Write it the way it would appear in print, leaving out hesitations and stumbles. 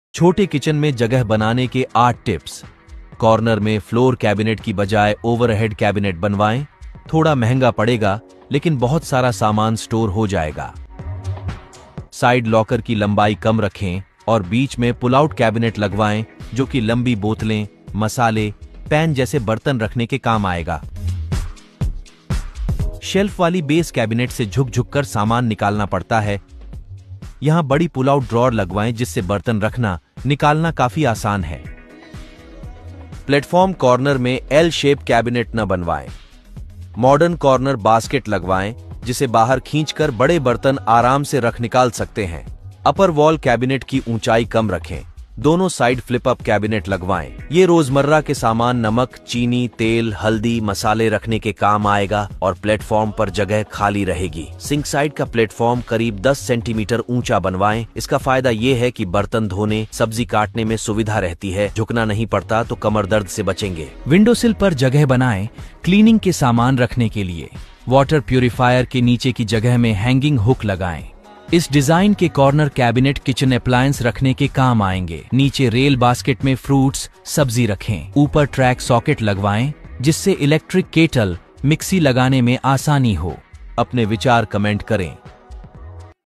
छोटे किचन में जगह बनाने के 8 टिप्स। कॉर्नर में फ्लोर कैबिनेट की बजाय ओवरहेड कैबिनेट बनवाएं। थोड़ा महंगा पड़ेगा लेकिन बहुत सारा सामान स्टोर हो जाएगा। साइड लॉकर की लंबाई कम रखें और बीच में पुल आउट कैबिनेट लगवाएं जो कि लंबी बोतलें, मसाले, पैन जैसे बर्तन रखने के काम आएगा। शेल्फ वाली बेस कैबिनेट से झुक कर सामान निकालना पड़ता है। यहां बड़ी पुल आउट ड्रॉअर लगवाएं जिससे बर्तन रखना निकालना काफी आसान है। प्लेटफॉर्म कॉर्नर में एल शेप कैबिनेट न बनवाएं। मॉडर्न कॉर्नर बास्केट लगवाएं जिसे बाहर खींचकर बड़े बर्तन आराम से रख निकाल सकते हैं। अपर वॉल कैबिनेट की ऊंचाई कम रखें। दोनों साइड फ्लिप अप कैबिनेट लगवाएं। ये रोजमर्रा के सामान नमक, चीनी, तेल, हल्दी, मसाले रखने के काम आएगा और प्लेटफॉर्म पर जगह खाली रहेगी। सिंक साइड का प्लेटफॉर्म करीब 10 सेंटीमीटर ऊंचा बनवाएं। इसका फायदा ये है कि बर्तन धोने, सब्जी काटने में सुविधा रहती है। झुकना नहीं पड़ता तो कमर दर्द से बचेंगे। विंडो सिल पर जगह बनाएं क्लीनिंग के सामान रखने के लिए। वाटर प्यूरिफायर के नीचे की जगह में हैंगिंग हुक लगाएं। इस डिजाइन के कॉर्नर कैबिनेट किचन अप्लायंस रखने के काम आएंगे। नीचे रेल बास्केट में फ्रूट्स, सब्जी रखें। ऊपर ट्रैक सॉकेट लगवाएं जिससे इलेक्ट्रिक केटल, मिक्सी लगाने में आसानी हो। अपने विचार कमेंट करें।